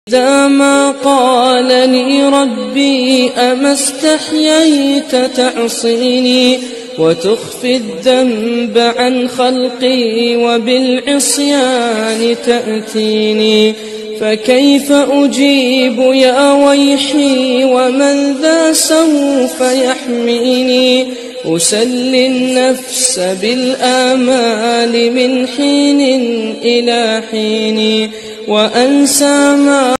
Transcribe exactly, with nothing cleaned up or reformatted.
إذا ما قال لي ربي أما استحييت تعصيني وتخفي الذنب عن خلقي وبالعصيان تأتيني، فكيف أجيب يا ويحي ومن ذا سوف يحميني؟ أسلي النفس بالآمال من حين إلى حين وأنسى ما